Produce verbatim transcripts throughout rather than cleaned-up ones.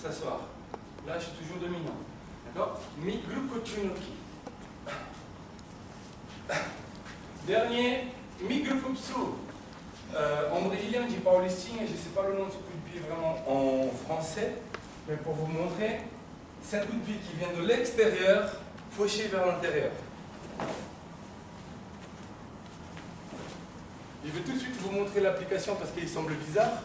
s'asseoir. Là, je suis toujours dominant. D'accord? Migru Kochunoki. Dernier, Migru Kupsu. Euh, en brésilien, on dit powerlifting, et je ne sais pas le nom de ce coup de pied vraiment en français, mais pour vous montrer, c'est un coup de pied qui vient de l'extérieur, fauché vers l'intérieur. Je vais tout de suite vous montrer l'application parce qu'il semble bizarre.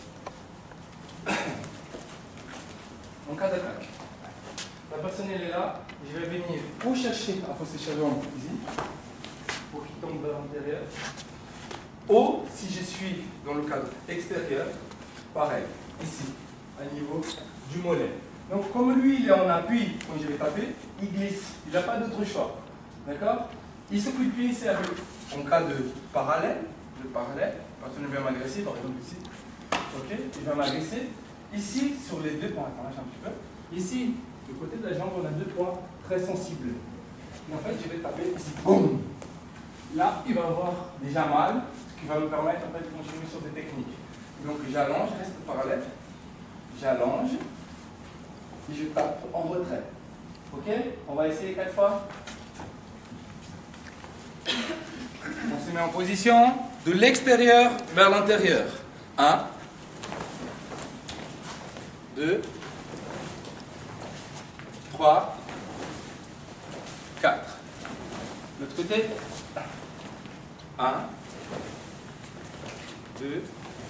En cas d'attaque, la personne elle est là, je vais venir ou chercher un fossé chalon ici, pour qu'il tombe vers l'intérieur. Ou, si je suis dans le cadre extérieur, pareil, ici, à niveau du mollet. Donc, comme lui, il est en appui quand je vais taper, il glisse. Il n'a pas d'autre choix. D'accord? Il se coup de pied sert en cas de parallèle, de parallèle, la personne vient m'agresser, par exemple ici. Ok? Il va m'agresser. Ici, sur les deux points, attends, lâche un petit peu. Ici, du côté de la jambe, on a deux points très sensibles. Et en fait, je vais taper ici. Boum! Là, il va avoir déjà mal, ce qui va me permettre en fait, de continuer sur des techniques. Donc j'allonge, reste parallèle, j'allonge, et je tape en retrait. Ok? On va essayer quatre fois. On se met en position de l'extérieur vers l'intérieur. Un, deux, trois, quatre. L'autre côté. un, deux,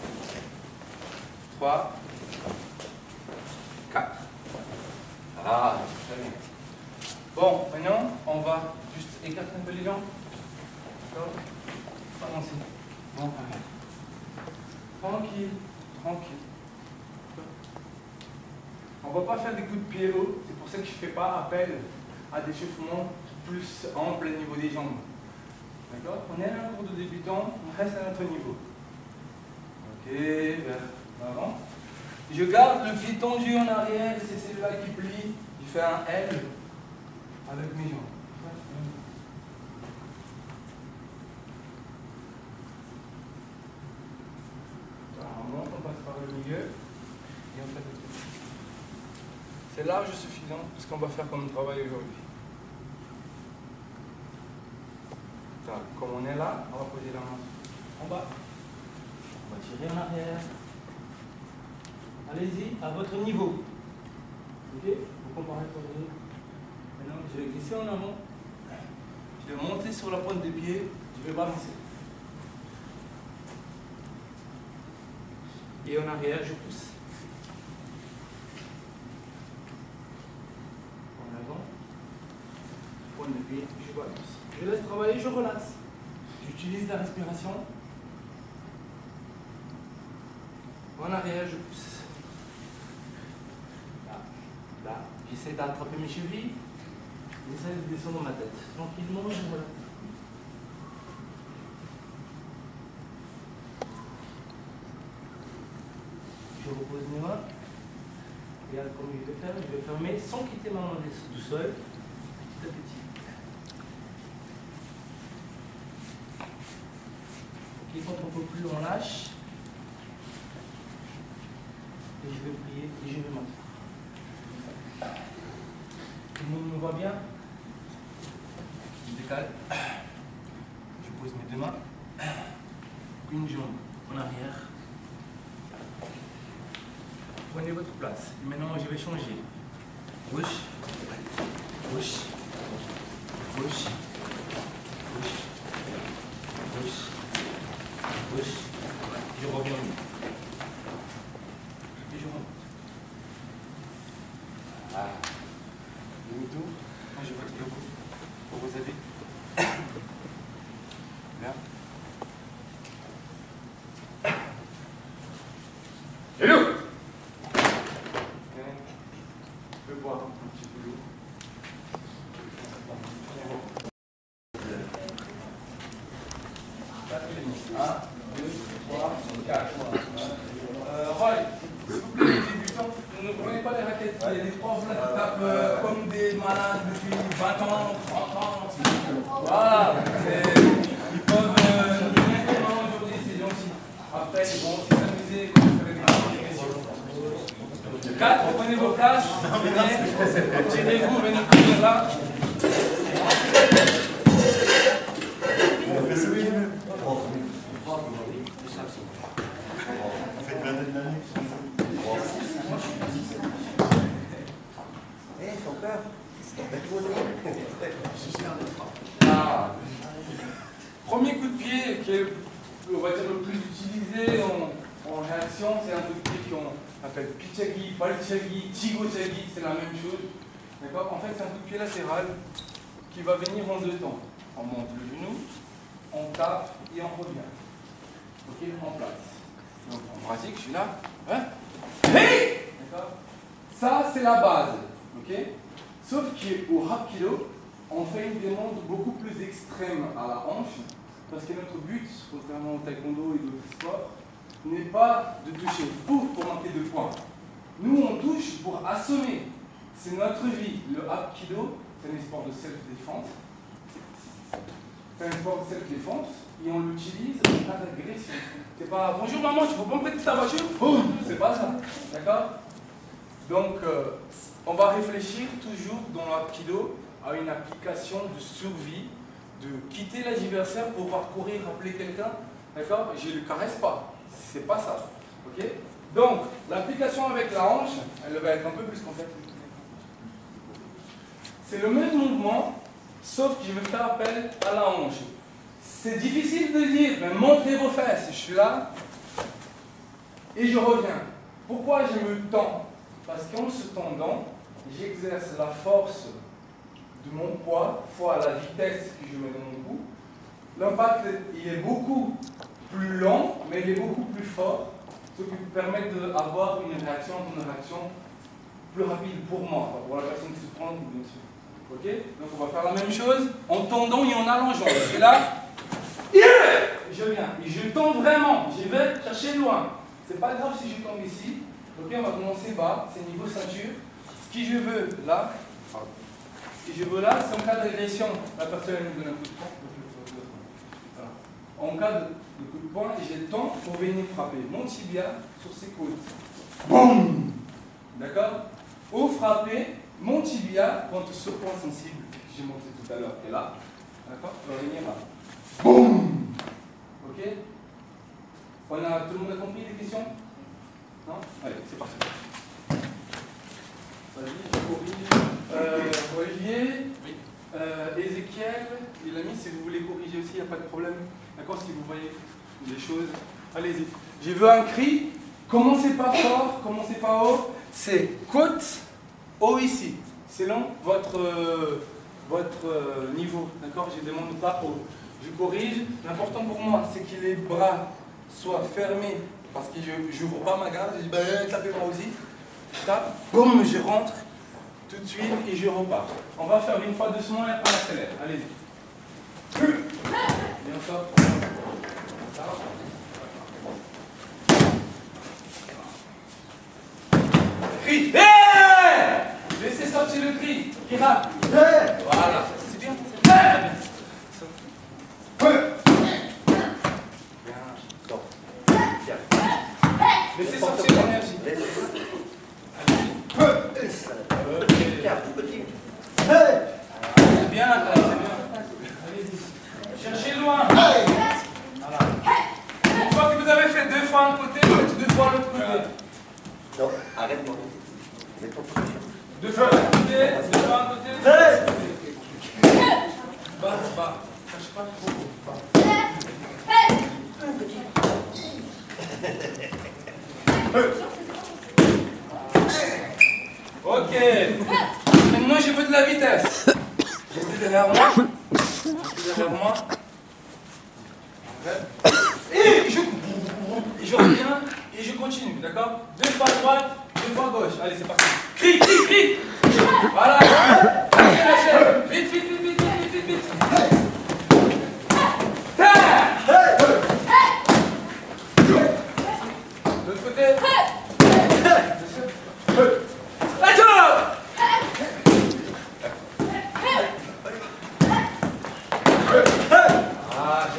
trois, quatre. Ah, très bien. Bon, maintenant, on va juste écarter un peu les jambes. D'accord? Avancer. Bon, tranquille, tranquille. On ne va pas faire des coups de pied haut, c'est pour ça que je ne fais pas appel à des échauffements plus amples au niveau des jambes. D'accord? On est à un cours de débutant, on reste à notre niveau. Ok, vers l'avant. Je garde le pied tendu en arrière, c'est celui-là qui plie. Je fais un L avec mes jambes. On monte, on passe par le milieu et on fait le truc. C'est large suffisant pour ce qu'on va faire comme travail aujourd'hui. Comme on est là, on va poser la main en bas. On va tirer en arrière. Allez-y, à votre niveau. Ok? Vous comparez pour vous. Maintenant, je vais glisser en avant. Je vais monter sur la pointe des pieds. Je vais balancer. Et en arrière, je pousse. En avant. Pointe de pied, je balance. Je laisse travailler, je relaxe. J'utilise la respiration. En arrière, je pousse. Là, là. J'essaie d'attraper mes chevilles. J'essaie de descendre ma tête. Tranquillement, je relaxe. Je repose mes mains. Regarde comment je vais faire. Je vais fermer sans quitter ma main du sol. Petit à petit. Et quand on ne peut plus, on lâche. Et je vais plier et je vais monter. Tout le monde me voit bien? Je décale. Je pose mes deux mains. Une jambe en arrière. Prenez votre place. Et maintenant, je vais changer. Gauche. Gauche. Gauche. Gauche. Gauche. Gauche, je reviens. Et je remonte. Ah. Demi-tour. Moi, je vais le coup pour vous aider. Bien. Hello. Je peux boire un petit peu d'eau. un, deux, trois, quatre. Euh, Roy, s'il vous plaît, les débutants, ne prenez pas les raquettes. Il y a des profs là qui tapent euh, comme des malades depuis vingt ans, trente ans. Voilà. Ils peuvent euh, nous donner des mains aujourd'hui, c'est gentil. Après, ils vont aussi s'amuser quand vous faites des questions. quatre, prenez vos places. Venez, tirez-vous, venez courir là. Ah. Premier coup de pied qui est, on va dire, le plus utilisé en, en réaction, c'est un coup de pied qu'on appelle Pichagi, Balchagi, Chigochagi, c'est la même chose. D'accord? En fait, c'est un coup de pied latéral qui va venir en deux temps. On monte le genou, on tape et on revient. Ok? En place. Donc en pratique, je suis là. Hein? Hey! D'accord? Ça, c'est la base. Ok? Sauf qu'au Hapkido, on fait une demande beaucoup plus extrême à la hanche, parce que notre but, contrairement au taekwondo et d'autres sports, n'est pas de toucher pour, pour manquer de points. Nous, on touche pour assommer. C'est notre vie. Le Hapkido, c'est un sport de self-défense. C'est un sport de self-défense et on l'utilise en cas d'agression. C'est pas bonjour maman, tu peux pas me prêter ta voiture? Oh, c'est pas ça. D'accord? Donc, euh, on va réfléchir toujours dans l'Hapkido à une application de survie, de quitter l'adversaire pour pouvoir courir, appeler quelqu'un. D'accord? Je ne le caresse pas. C'est pas ça. Ok? Donc, l'application avec la hanche, elle va être un peu plus complète. C'est le même mouvement, sauf que je vais faire appel à la hanche. C'est difficile de dire, mais montrez vos fesses. Je suis là et je reviens. Pourquoi je me tends? Parce qu'en se tendant, j'exerce la force de mon poids fois la vitesse que je mets dans mon cou. L'impact, il est beaucoup plus lent, mais il est beaucoup plus fort, ce qui permet d'avoir une réaction, une réaction plus rapide pour moi, pour la personne qui se prend, bien sûr. Ok? Donc on va faire la même chose en tendant et en allongeant. Je suis là, yeah! Je viens, et je tends vraiment, je vais chercher loin. C'est pas grave si je tombe ici. Ok, on va commencer bas, c'est niveau ceinture. Ce que je veux là, ce que je veux là, c'est en cas d'agression, la personne elle nous donne un coup de poing. Voilà. En cas de, de coup de poing, j'ai le temps pour venir frapper mon tibia sur ses côtes. Boum! D'accord? Ou frapper mon tibia contre ce point sensible que j'ai montré tout à l'heure, qui est là. D'accord? On va venir là. Boum! Ok? On a, tout le monde a compris les questions? Non? Allez, c'est parti. Vas-y, je corrige. Euh, Olivier, oui. euh, Ézéchiel, il a mis, si vous voulez corriger aussi, il n'y a pas de problème. D'accord? Si vous voyez des choses, allez-y. Je veux un cri. Commencez pas fort, commencez pas haut. C'est côte, haut ici, selon votre, euh, votre euh, niveau. D'accord? Je ne demande pas haut. Je corrige. L'important pour moi, c'est que les bras soient fermés. Parce que je n'ouvre pas ma garde, je dis, ben, tapez-moi aussi. Je tape, boum, je rentre tout de suite et je repars. On va faire une fois doucement et après on accélère. Allez-y. Bien ça. Cri. Hey! Laissez sortir le cri. Qui rappe. Voilà. C'est bien. Bien. Laissez sortir l'énergie. C'est bien, c'est bien. Allez-y. Cherchez loin. Voilà. Une fois que vous avez fait deux fois un côté, faites deux fois l'autre côté. Non, arrête-moi. Deux fois un côté, deux fois un côté. Bas, bas. Cherche pas trop. Ok. Maintenant, je veux de la vitesse. Restez derrière moi. Restez derrière moi. Et je, et je reviens et je continue, d'accord? Deux fois à droite, deux fois à gauche. Allez, c'est parti. Crie, crie, crie. Voilà. Vite, vite, vite, vite, vite, vite, vite. De l'autre côté. Ah,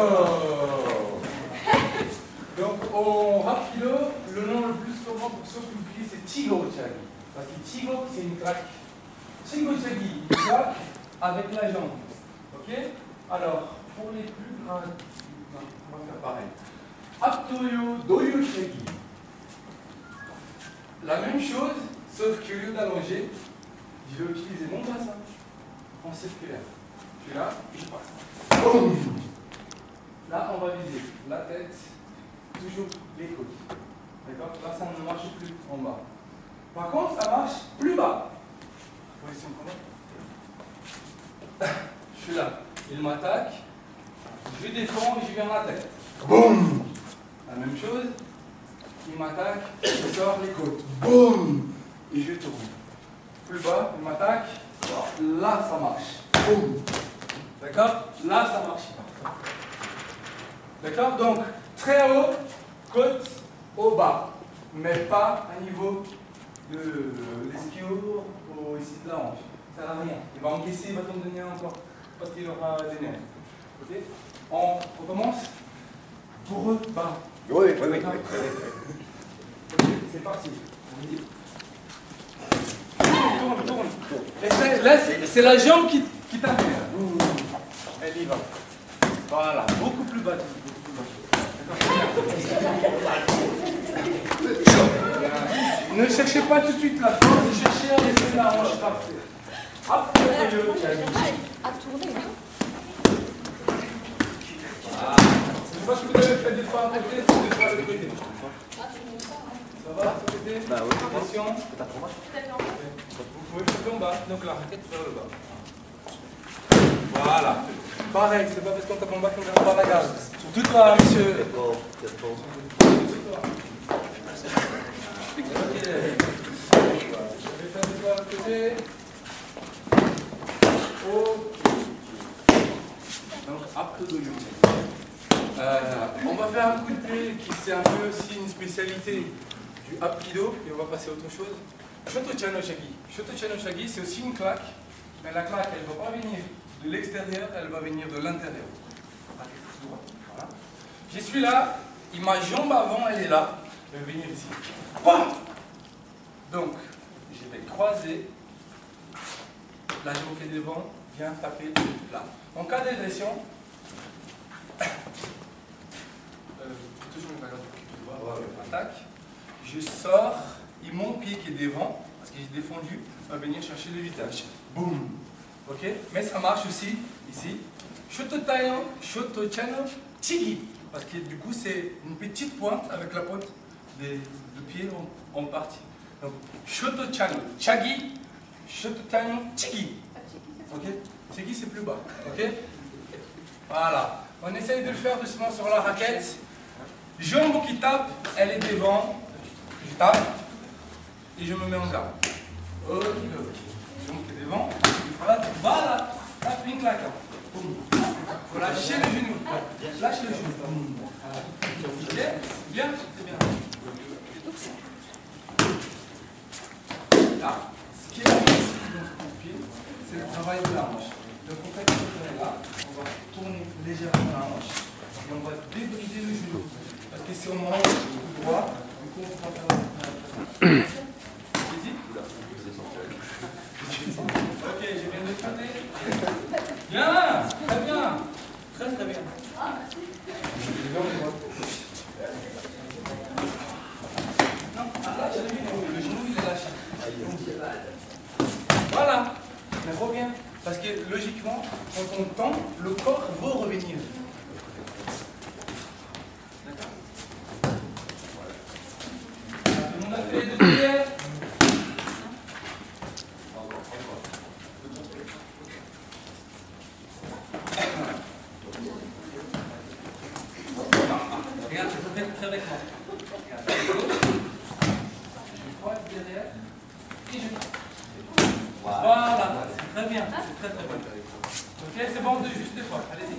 oh. Donc, au Hapkido, le nom le plus courant pour ceux qui oubliez, c'est Chigo Chagi. Parce que Chigo, c'est une claque. Chigo Chagi, une claque avec la jambe. Ok? Alors, pour les plus grands, on va faire pareil. Aptoyo Doyo Chagi. La même chose, sauf qu'au lieu d'allonger, je vais utiliser mon bassin en circulaire. Je suis là, je passe. Boum. Là, on va viser la tête, toujours les côtes. D'accord? Là, ça ne marche plus en bas. Par contre, ça marche plus bas. Position comment? Je suis là. Il m'attaque. Je défends et je viens à la tête. Boum. La même chose. Il m'attaque. Je sors les côtes. Boum. Et je tourne. Plus bas, il m'attaque. Là, ça marche. Boum. D'accord? Là, ça marche pas. D'accord? Donc, très haut, côte au bas. Mais pas à niveau de l'ischio ou ici de la hanche. Ça sert à rien. Il va encaisser, il va t'en donner encore. Parce qu'il aura des nerfs. Ok? On, on commence? Pour eux, bas. Oui, oui, oui. oui, oui. Ok, c'est parti. Tourne, tourne. Et c'est, là, c'est la jambe qui, qui tape. Elle y va. Voilà, beaucoup plus bas. Beaucoup plus bas. Ne cherchez pas tout de suite la force, cherchez à laisser la hanche partir. Hop, à tourner. Ah. Je vois que vous avez fait des fois à côté, des fois à l'autre côté. Ça va, à côté? Bah oui. Attention. T'as trop mal? Vous pouvez faire en bas, donc la raquette vers le bas. Voilà. Pareil, c'est pas parce qu'on tape en bas qu'on ne verra pas la gaz. Surtout toi, monsieur. D'accord, d'accord. Ok. Je vais faire des fois à côté. Oh. Donc, après de euh, on va faire un coup de pied qui c'est un peu aussi une spécialité du Hapkido et on va passer à autre chose. Shoto-chan no shagi. Shoto-chan no shagi, c'est aussi une claque, mais la claque, elle ne va pas venir de l'extérieur, elle va venir de l'intérieur. Voilà. Je suis là, et ma jambe avant, elle est là. Je vais venir ici. Bah Donc, je vais croiser. La jambe qui est devant vient taper là. En cas d'agression, euh, toujours une bagarre qui doit attaque. Je sors, et mon pied qui est devant, parce que j'ai défendu, va venir chercher le visage. Boum. Ok? Mais ça marche aussi ici. Shoto-chan, Shoto-chan Chigi. Parce que du coup, c'est une petite pointe avec la pointe des de pied en, en partie. Donc, Shoto-chan Chagi, Shoto-chan Chigi. Ok? Chigi, c'est plus bas. Ok? Voilà. On essaye de le faire doucement sur la raquette. Jambe qui tape, elle est devant. Je tape et je me mets en garde. Ok, ok. Jambe qui est devant. Voilà, voilà. Tape une claque. Faut lâcher le genou. Lâche le genou. Ok? Bien, c'est bien. Là, ce qui est ici dans ce coup de pied, c'est le travail de la hanche. Donc en fait, on est là, on va tourner légèrement la hanche et on va débrider le genou. Parce que si on mange le droit, du coup on va faire la Vas-y. Ok, je viens de côté. Bien, très bien. Très très bien. Non, lâche le genou, le genou il est lâché. Voilà, mais reviens. Parce que logiquement, quand on tend, le corps va revenir. D'accord? Tout le monde a fait les deux prières? Regarde, tu peux faire avec moi. Regarde. Je croise derrière et je. Voilà, c'est très bien, c'est très très bien. Ok, c'est bon, deux, juste deux fois, allez-y.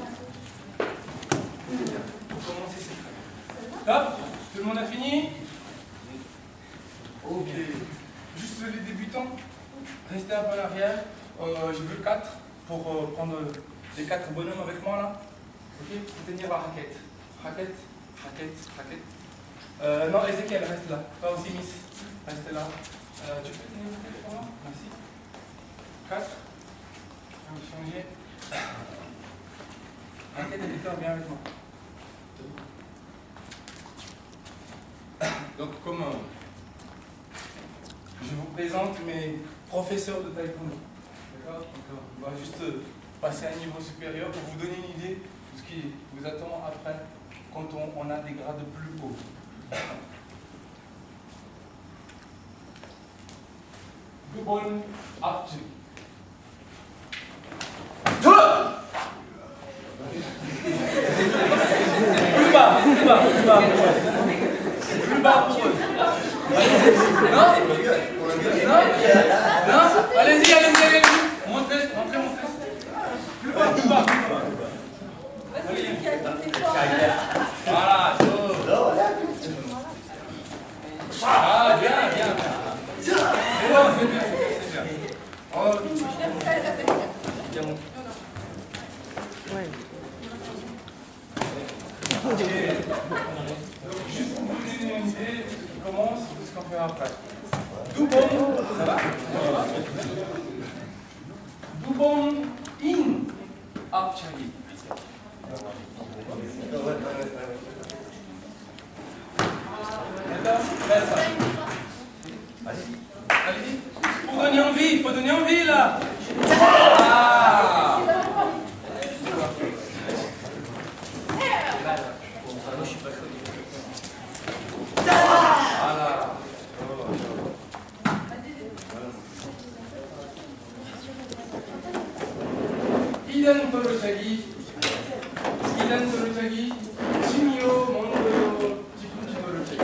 Pour commencer, c'est très bien. Hop, tout le monde a fini? Ok. Juste les débutants, restez un peu en arrière. Euh, je veux quatre pour euh, prendre les quatre bonhommes avec moi là. Ok, pour tenir la raquette. Raquette, raquette, raquette. Euh, non, Ezekiel, reste là. Pas aussi, Miss. Restez là. Euh, tu peux tenir le pour moi? Merci. quatre. Je vais changer. Inquiète, éditeur, viens avec moi. Donc, comme euh, je vous présente mes professeurs de taekwondo. D'accord? Donc, euh, on va juste euh, passer à un niveau supérieur pour vous donner une idée de ce qui vous attend après quand on, on a des grades plus hauts. Dubon Archery. Plus bas, plus bas, plus bas. Plus bas pour eux. Non? Non? Non? Allez-y, allez-y, allez-y. Montez, montez, montez. Plus bas, plus bas. Voilà, ah, bien, bien. C'est bon, c'est bien, c'est bien. Oh, bien monté. Ok. Donc, juste pour vous donner une idée, on commence ce qu'on fait après. Dubon, ça va? Dubon in Archery. Allez-y. Pour donner envie, il faut donner envie là. Ah. Voilà. Idan Torochagi, Idan Torochagi, Chimio Mondo Jikunji Torochagi.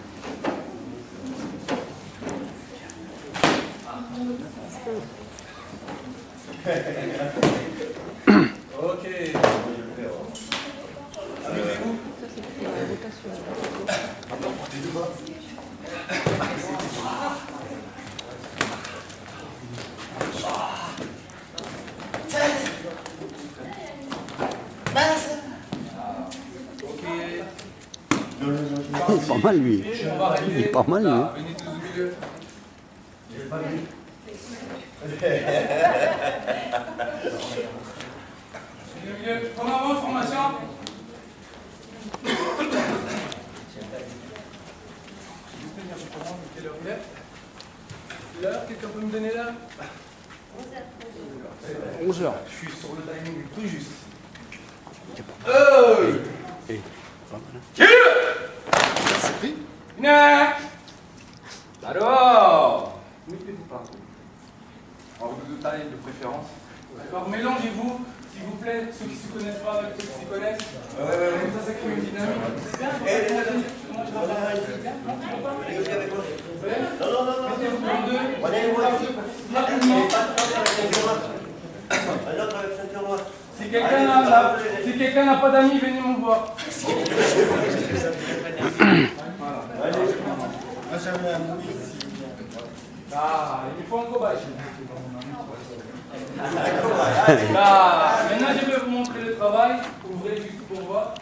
Ok. Amusez-vous. Il est pas mal lui. Il est pas mal lui. Venez tous au milieu. Au milieu. Comment va votre formation? Quelle heure il est? L'heure, quelqu'un peut me donner l'heure? onze heures. Je suis sur le timing tout juste. Euh Et Venez. Alors, mettez-vous par en vous de taille de préférence. D'accord, mélangez-vous, s'il vous plaît, ceux qui ne se connaissent pas avec ceux qui s'y connaissent. Euh, comme ça, ça crée une dynamique. Mettez-vous en deux. Rapidement. Si quelqu'un n'a si quelqu'un n'a pas d'amis, venez me voir. Ah, il faut un cobaye. Là, maintenant je vais vous montrer le travail. Ouvrez juste pour voir.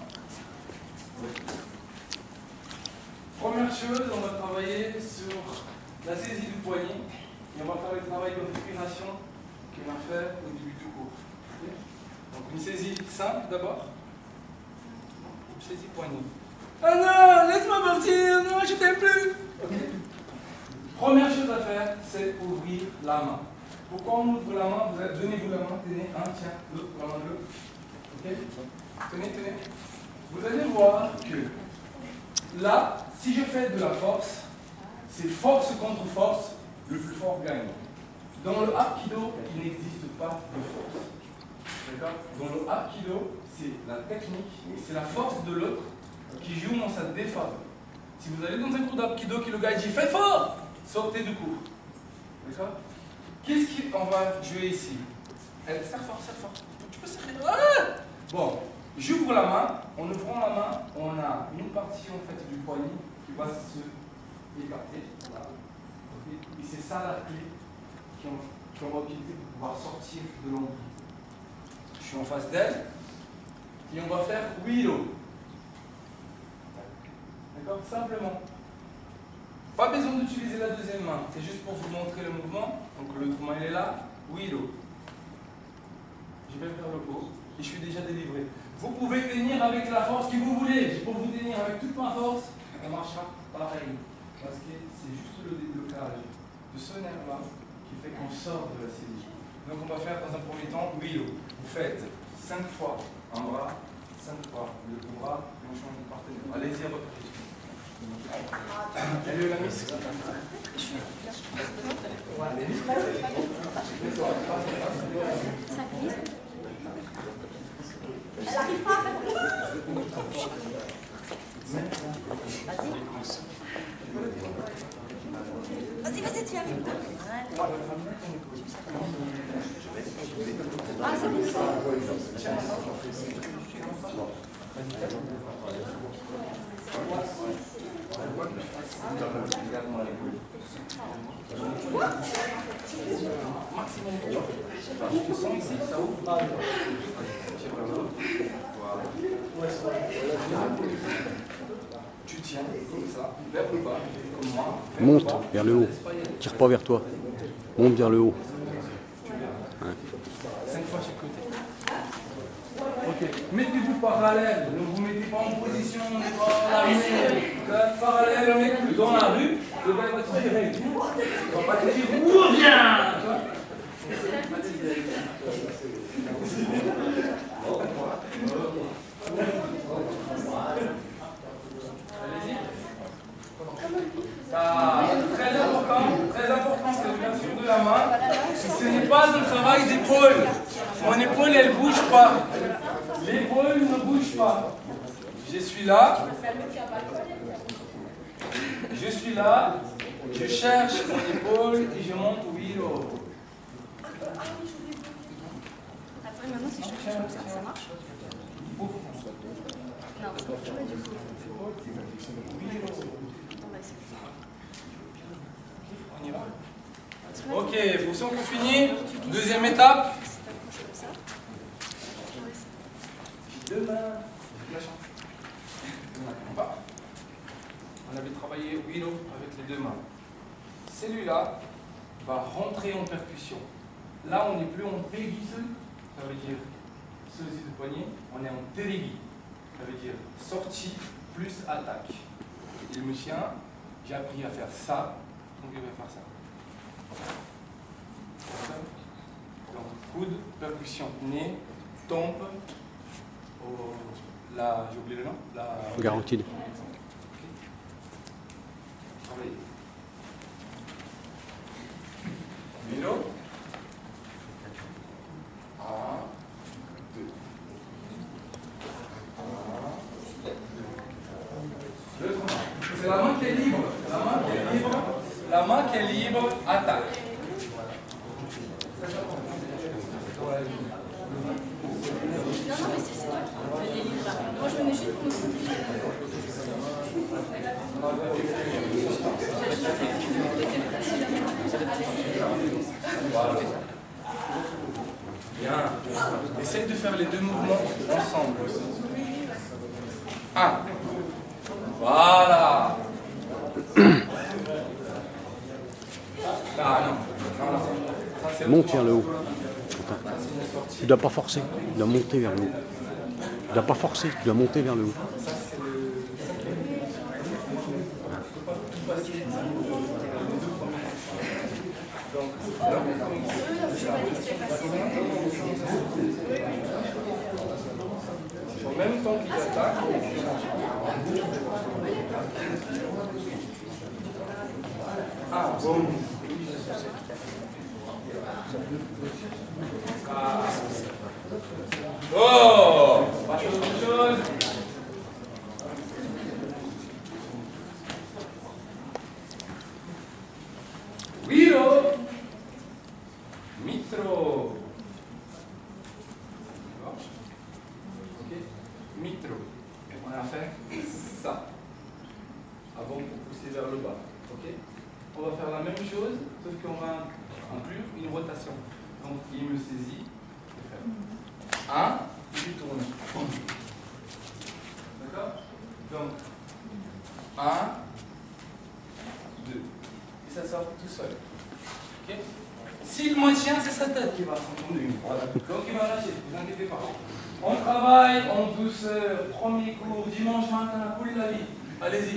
Première chose, on va travailler sur la saisie du poignet. Et on va faire le travail de respiration qu'on a fait au début du cours. Donc une saisie simple d'abord. Une saisie poignet. Ah non, laisse-moi partir, non, je t'aime plus. Okay. Première chose à faire, c'est ouvrir la main. Pourquoi on ouvre la main? Vous donnez-vous la main, tenez, un, tiens, l'autre, la main de l'autre. Ok? Tenez, tenez. Vous allez voir que là, si je fais de la force, c'est force contre force, le plus fort gagne. Dans le Aikido, il n'existe pas de force. D'accord? Dans le Aikido, c'est la technique, c'est la force de l'autre qui joue dans sa défaveur. Si vous allez dans un cours d'Aikido qui le gars dit fais fort, sortez du cours. D'accord? Qu'est-ce qu'on va jouer ici? Elle serre fort, serre fort. Tu peux serrer. Ah! Bon, j'ouvre la main. En ouvrant la main, on a une partie en fait du poignet qui va se écarter. Voilà. Et c'est ça la clé qu'on va utiliser pour pouvoir sortir de l'ombre. Je suis en face d'elle. Et on va faire Willow. D'accord? Simplement. Pas besoin d'utiliser la deuxième main, c'est juste pour vous montrer le mouvement. Donc l'autre main elle est là, Willow. Je vais vers le haut et je suis déjà délivré. Vous pouvez tenir avec la force que vous voulez. Pour vous tenir avec toute ma force, on marchera pareil. Parce que c'est juste le déblocage de ce nerf-là qui fait qu'on sort de la cellule. Donc on va faire dans un premier temps Willow. Vous faites cinq fois un bras, cinq fois le bras, et on change de partenaire. Allez-y, repartez. Elle est la miss. Elle n'arrive pas. Vas-y, vas-y, tu y arrives. Ah, c'est bon ça. Je sens ici, ça ouvre. Tu tiens comme ça, vers le bas, comme moi. Monte vers le haut. Tire pas vers toi. Monte vers le haut. Ouais. Cinq fois chaque côté. Ok. Mettez-vous parallèle. Ne vous mettez pas en position, on n'est pas en armée. Parallèle, on est plus dans la rue. Le gars va te tirer. Il va pas te dire où viens. Ah, très important, très important, c'est l'ouverture de la main. Ce n'est pas un travail d'épaule. Mon épaule, elle ne bouge pas. L'épaule ne bouge pas. Je suis là. Je suis là. Je cherche mon épaule et je monte Willow. Après, maintenant, si je cherche comme ça, ça marche? Non, ça marche pas du tout. On y va. Ok, vous sentez fini. Deuxième étape. Deux mains. La chance. On avait travaillé Willow avec les deux mains. Celui-là va rentrer en percussion. Là, on n'est plus en peggy, ça veut dire ceci de poignet. On est en terigi, ça veut dire sortie plus attaque. Et le monsieur, j'ai appris à faire ça, donc il va faire ça. Donc, coude, percussion, nez, tombe, oh, la, j'ai oublié le nom, la Garantide. Travaillez. Willow. Un, deux. Un, deux. C'est la main qui est libre. La main qui est libre. La main qui est libre, attaque. Non, non, mais c'est toi qui es libre là. Moi, je venais juste pour me protéger. Bien. Essaye de faire les deux mouvements ensemble. Un. Voilà. Ah non. Non, non. Ça, c'est Monte autre vers le haut. Ça, c'est une sortie. Tu dois pas forcer. Tu dois monter vers le haut. Tu dois pas forcer. Tu dois monter vers le haut. Ça, c'est le. En même temps qu'il attaque, ah, bon. Ah. Oh, pas chose autre chose. Willow. Mitro. Ok. Mitro. On a fait ça. Avant pour pousser vers le bas. Ok. On va faire la même chose, sauf qu'on va inclure une rotation. Donc il me saisit. Un, il tourne. D'accord. Donc un, tout seul. Okay. S'il maintient, c'est sa tête qui va s'entendre. Donc il va lâcher, ne vous inquiétez pas. On travaille en douceur, premier cours, dimanche matin, pour la vie. Allez-y.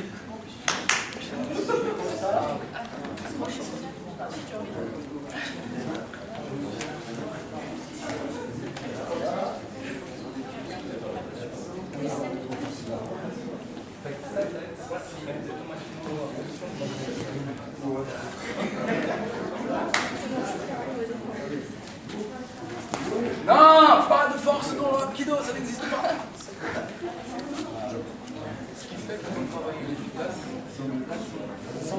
Non, pas de force dans le Hapkido, ça n'existe pas. Ce qui fait que mon travail est efficace, c'est une placement sans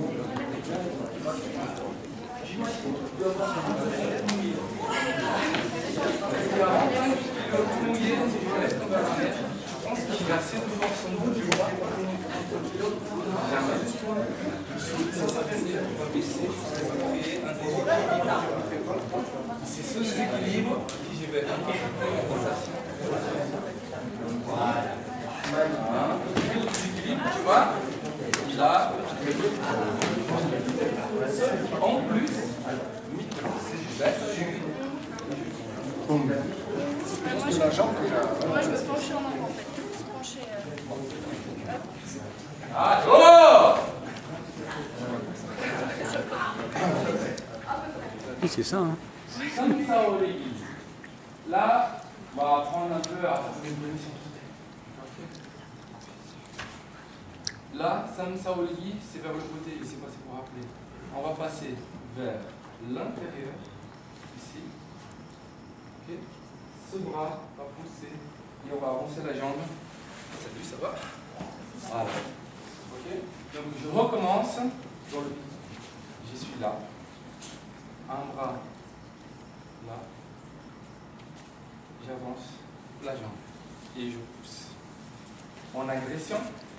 j'imagine qu'il doit avoir un peu mouillé. Il y a un peu mouillé, si je laisse tomber à la mer, je pense qu'il a assez de force au bout du bras pour jamais. Ça s'appelle, on va baisser jusqu'à créer un déséquilibre. C'est ce déséquilibre qui je vais un peu plus en rotation. Voilà. Le déséquilibre, tu vois, il a en plus, si je baisse, je boum. Moi, je, moi, je me penchais en avant, en fait. Plus pencher. Euh... Ah, oh! Oui, c'est ça, hein. Là, on va apprendre un peu à faire une position. Là, Samsaolgi, c'est vers le côté, ici, c'est pour rappeler. On va passer vers l'intérieur, ici. Okay. Ce bras va pousser et on va avancer la jambe. Salut, ça va? Voilà. Ok. Donc je recommence. Dans le... Je suis là. Un bras là. J'avance la jambe et je pousse. En agression.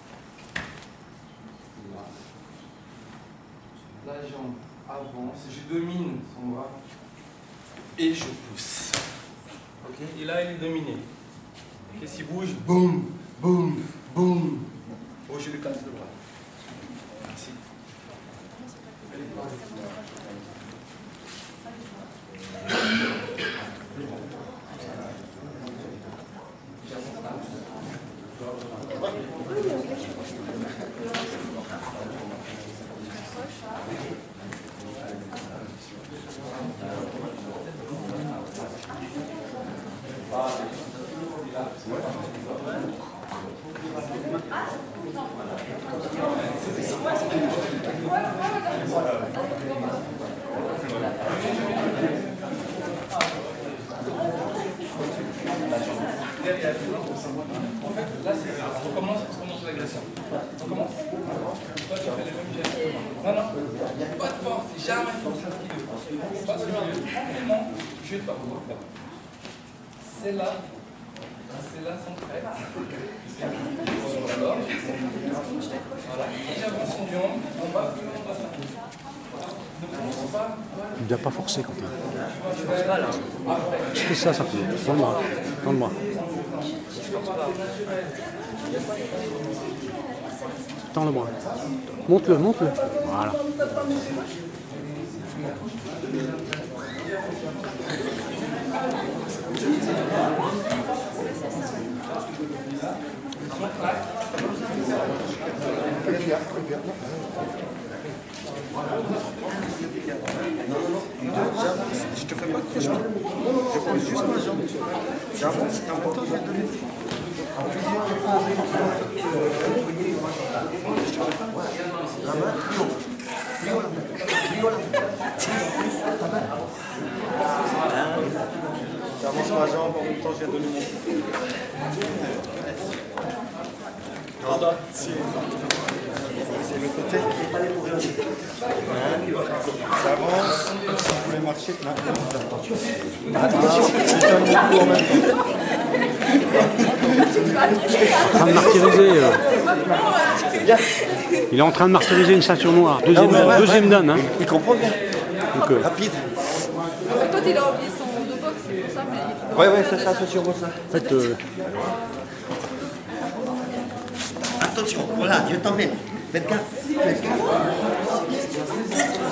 Là. La jambe avance, je domine son bras et je pousse. Ok. Et là, il est dominé. Et s'il bouge, boum, boum, boum. Oh, je lui casse le bras. Merci. En fait, là, c'est on commence, on commence l'agression. On commence. Toi, tu fais les mêmes gestes. Non, non. Pas de force, jamais force à ce milieu. Pas ce milieu. Tranquillement, je vais pas pouvoir faire. C'est là. C'est là son trait. Voilà. Et j'avance en jambe. On va plus loin de ça. Ne commence pas. Il ne doit pas forcer quand même. Je fais ça, ça peut. Dans le bras. Dans le bras. Tends le bras. Monte-le, monte-le. Voilà. Je te fais pas de crochet. Je pose juste ma jambe. J'avance, en même temps, je vais te donner. En plusieurs, je prends la main, plus haut. Plus haut la main. Plus haut la main. J'avance ma jambe, en même temps, je vais donner mon. Non, c'est le côté. J'avance, si vous voulez marcher, attention, je donne mon coup en même temps. En train de martyriser. Euh. Il est en train de martyriser une ceinture noire. Deuxième, non, ouais, deuxième ouais. dan. Hein. Il comprend bien. Donc, euh, rapide. Toi, il a oublié son deux box, c'est pour ça, mais... Ouais, ouais, c'est ça, c'est sur ça. en fait, euh, Attention, voilà, je t'emmène. Faites gaffe, faites gaffe.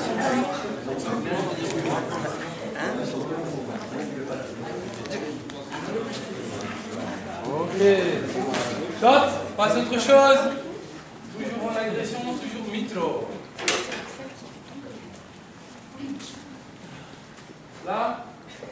passe autre chose. Toujours en agression, toujours mitro. Là,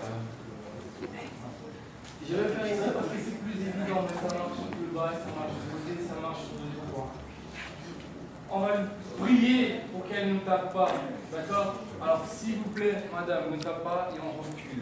je vais faire ici parce que c'est plus évident, mais ça marche sur le bas, ça marche sur le côté, ça marche sur le droit. On va prier pour qu'elle ne tape pas, d'accord? Alors s'il vous plaît, madame, ne tape pas et on recule.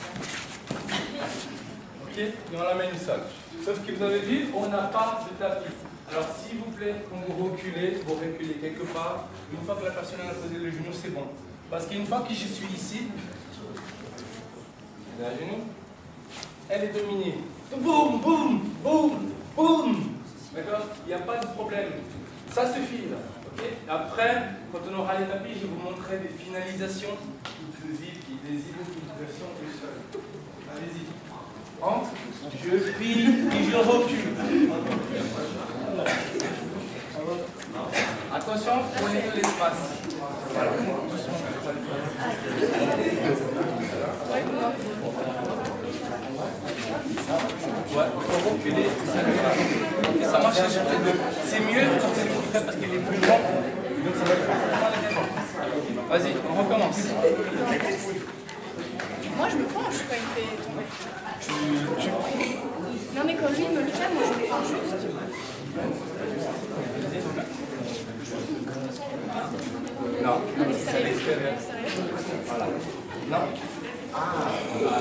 Ok? Et on l'amène au sol. Sauf que vous avez vu, on n'a pas de tapis. Alors s'il vous plaît, quand vous reculez, vous reculez quelque part. Une fois que la personne a posé le genou, c'est bon. Parce qu'une fois que je suis ici, elle est à genoux, elle est dominée. Boum, boum, boum, boum. D'accord? Il n'y a pas de problème. Ça suffit là. Okay? Après, quand on aura les tapis, je vais vous montrer des finalisations, des identifications du sol. Allez-y. Entre, je prie et je recule. Attention, prenez de l'espace. Voilà. Ouais, il faut reculer. Et ça marche sur les deux. C'est mieux quand c'est le fait parce qu'il est plus grand. Donc ça va être. Vas-y, on recommence. Moi, je me penche quand il fait tomber. Tu, tu... Non, mais quand lui me le fait, moi, je le penche juste. Non, À l'extérieur. Voilà. Non. Ah,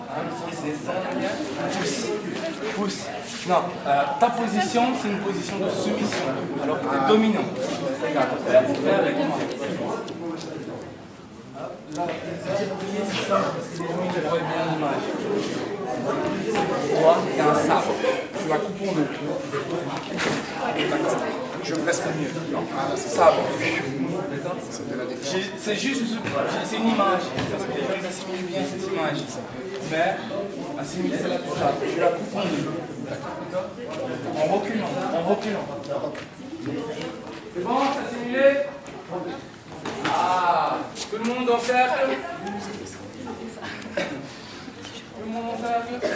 pousse. Pousse. Non, euh, ta position, c'est une position de soumission. Alors que tu es dominant. Regarde, fais avec moi. Là, c'est ça, parce que les gens ils voient bien l'image. Toi, il y a un sabre. Tu vas couper en deux. D'accord. Je me laisse mieux. Non, sabre. D'accord. C'est juste, c'est une image. Parce que les gens ils assimilent bien cette image. Mais, assimiler celle-là tout ça. Je la coupe en deux. D'accord. En reculant. En reculant. C'est bon, c'est assimilé? Ah, tout le monde en cercle. Tout le monde en cercle.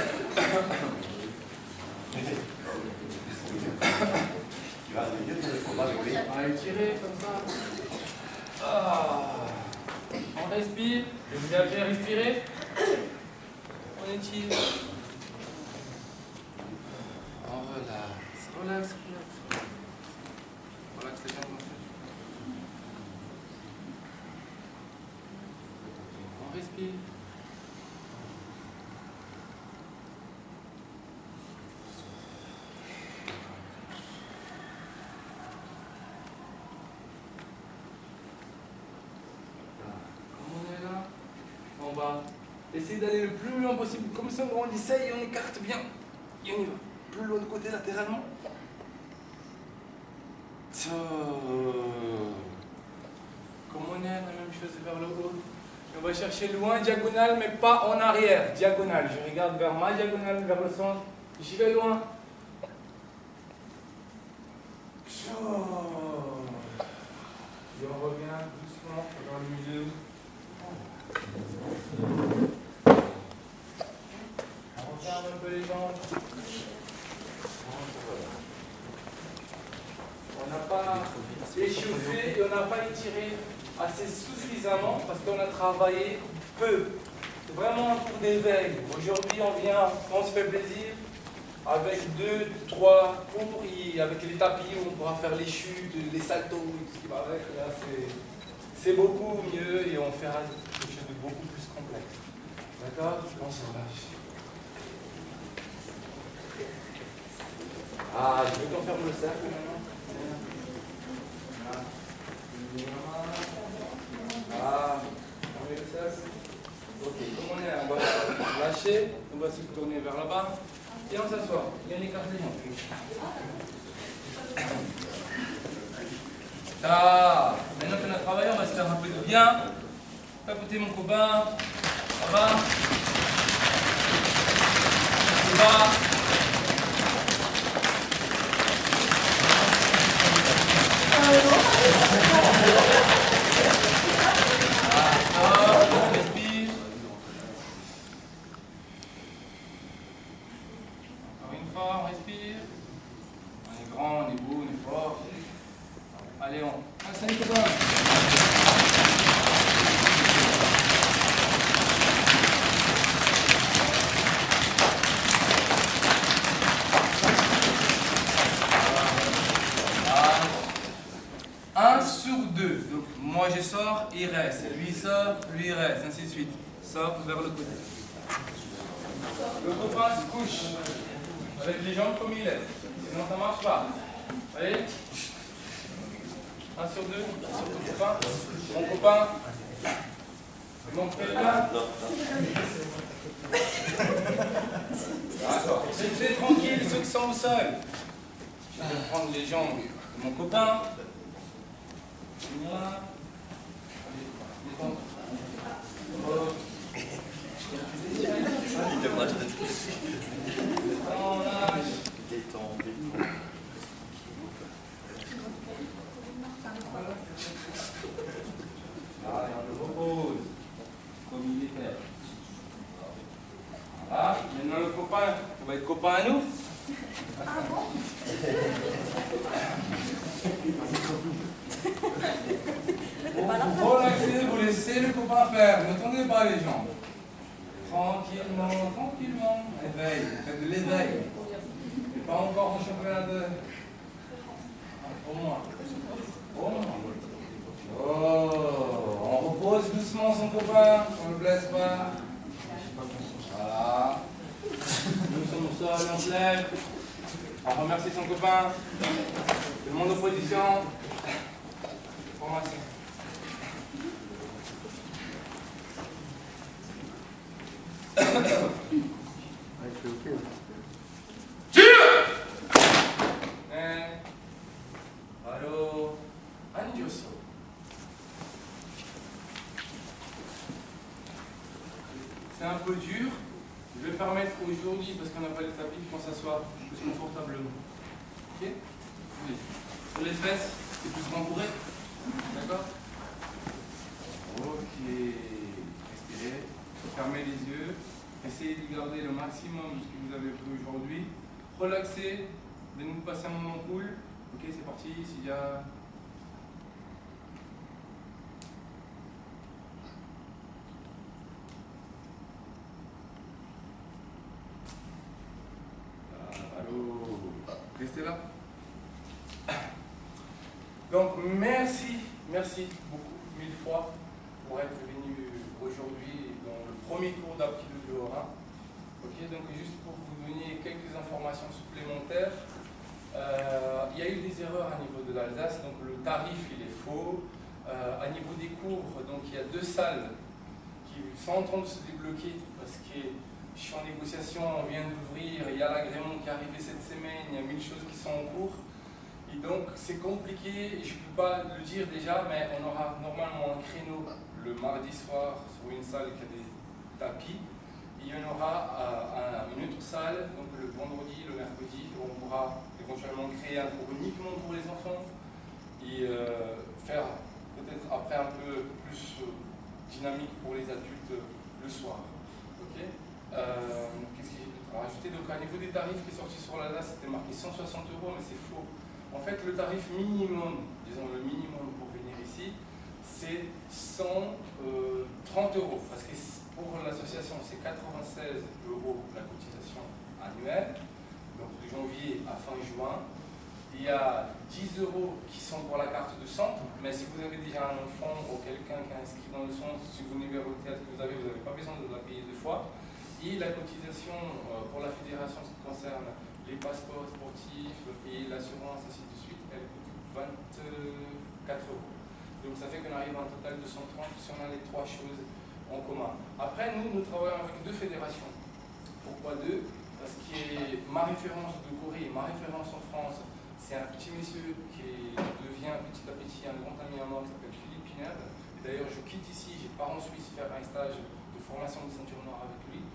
On va étirer comme ça. Ah. On respire. Je vous ai bien respirer. On étire. On relaxe. Relaxe, relaxe. Relaxe les jambes. On respire. Comme on est là, on va essayer d'aller le plus loin possible. Comme ça, on essaye et on écarte bien. Et on y va. Plus loin de côté latéralement. Ça. Comme on est, la même chose vers le haut. On va chercher loin, diagonale, mais pas en arrière. Diagonale. Je regarde vers ma diagonale, vers le centre. J'y vais loin. Et on revient doucement dans le milieu. On regarde un peu les jambes. On n'a pas échauffé et on n'a pas étiré assez suffisamment parce qu'on a travaillé peu. C'est vraiment un cours d'éveil. Aujourd'hui, on vient, on se fait plaisir avec deux, trois cours et avec les tapis où on pourra faire les chutes, les saltos, tout ce qui va avec. Là, c'est beaucoup mieux et on fera quelque chose de beaucoup plus complexe. D'accord? On se relâche. Ah, je veux qu'on ferme le cercle maintenant. Ah, on met le cercle. Ok, comme on est, on va lâcher, on va se tourner vers là-bas et on s'assoit. Bien écarté les jambes. Ah, maintenant qu'on a travaillé, on va se faire un peu de bien. Papoter mon copain. Ça va? Ça va? On respire. Encore une fois, on respire. On est grand. sort, il reste. Lui sort, lui il reste, ainsi de suite. Sort vers le côté. Le copain se couche avec les jambes comme il est. Sinon ça ne marche pas. Allez. Un sur deux, sur ton copain. Mon copain. Mon frère. D'accord. Laissez tranquille ceux qui sont au sol. Je vais prendre les jambes de mon copain. Voilà. Voilà, on le repose comme il était. Voilà, maintenant le copain, on va être copain à nous. Ah bon? Vous relaxez, vous laissez le copain faire, ne tendez pas les jambes. Tranquillement, tranquillement. Éveil, faites de l'éveil. Et pas encore en championnat de... Pour moi. Pour moi. Oh, on repose doucement son copain, on ne le blesse pas. Voilà. Nous sommes au sol, on se lève. On remercie son copain. Tout le monde en position. Formation. Allô, Andioso. C'est un peu dur. Je vais permettre aujourd'hui, parce qu'on n'a pas les tapis, qu'on s'assoit plus confortablement. Ok? Oui. Sur les fesses, c'est plus rembourré. D'accord? Ok. Respirez. Fermez les yeux. Essayez de garder le maximum de ce que vous avez pris aujourd'hui. Relaxez. Donnez-nous passer un moment cool. Ok, c'est parti. S'il y a... Ah, allô. Restez là. Donc, merci, merci beaucoup, mille fois, pour être venu aujourd'hui dans le premier cours d'Aptitude du Haut-Rhin. Ok, donc juste pour vous donner quelques informations supplémentaires, euh, il y a eu des erreurs à niveau de l'Alsace, donc le tarif il est faux. Euh, à niveau des cours, donc il y a deux salles qui sont en train de se débloquer parce que je suis en négociation, on vient d'ouvrir, il y a l'agrément qui est arrivé cette semaine, il y a mille choses qui sont en cours. Et donc c'est compliqué, je ne peux pas le dire déjà, mais on aura normalement un créneau le mardi soir sur une salle qui a des tapis. Et il y en aura euh, une autre salle, donc le vendredi, le mercredi, où on pourra éventuellement créer un cours uniquement pour les enfants et euh, faire peut-être après un peu plus euh, dynamique pour les adultes euh, le soir. Okay, euh, qu'est-ce que j'ai d'autre à rajouter? Donc à niveau des tarifs qui est sorti sur l'Alsace, c'était marqué cent soixante euros, mais c'est faux. En fait, le tarif minimum, disons le minimum pour venir ici, c'est cent trente euros. Parce que pour l'association, c'est quatre-vingt-seize euros la cotisation annuelle, donc de janvier à fin juin. Il y a dix euros qui sont pour la carte de centre, mais si vous avez déjà un enfant ou quelqu'un qui est inscrit dans le centre, si vous numéro de tête que vous avez, vous n'avez pas besoin de la payer deux fois. Et la cotisation pour la fédération, ce qui concerne les passeports sportifs et l'assurance, ainsi de suite, elle coûte vingt-quatre euros. Donc ça fait qu'on arrive à un total de cent trente si on a les trois choses en commun. Après, nous, nous travaillons avec deux fédérations. Pourquoi deux? Parce que ma référence de Corée, ma référence en France, c'est un petit monsieur qui devient petit à petit un grand ami à moi qui s'appelle Philippe Pinard. D'ailleurs, je quitte ici, je pars en Suisse faire un stage de formation de ceinture noire avec lui.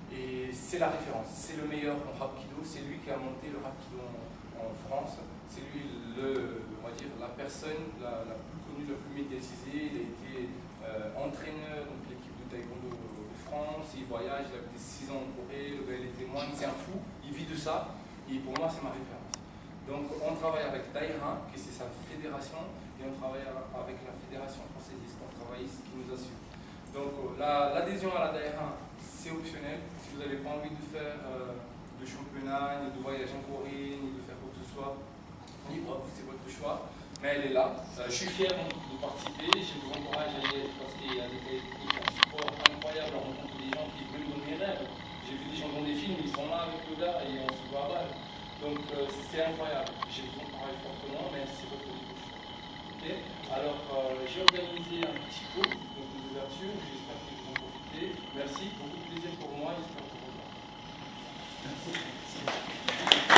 Et c'est la référence, c'est le meilleur en Rapido, c'est lui qui a monté le Rapido en, en France, c'est lui le, on va dire, la personne la, la plus connue, la plus médiatisée. Il a été euh, entraîneur de l'équipe de taekwondo de France, il voyage, il a été six ans en Corée, le gars il est témoin, c'est un fou, il vit de ça, et pour moi c'est ma référence. Donc on travaille avec Daïra, qui c'est sa fédération, et on travaille avec la Fédération française des sports travaillistes qui nous assure. Donc l'adhésion la, à la Daïra, c'est optionnel. Si vous n'avez pas envie de faire euh, de championnat, ni de voyage en Corée, ni de faire quoi que ce soit, libre, c'est votre choix. mais elle est là. Euh, je suis fier de participer, je vous encourage à y être parce qu'il y a des un support incroyable, on rencontre des gens qui veulent donner mes rêves. J'ai vu des gens dans des films, ils sont là avec le gars et on se voit là. Donc euh, c'est incroyable. Je vous encourage fortement, mais c'est votre débouche. Okay. Alors euh, j'ai organisé un petit cours d'ouverture, j'espère que vous en profitez. Merci, beaucoup de plaisir pour moi, j'espère que vous en profitez. Merci.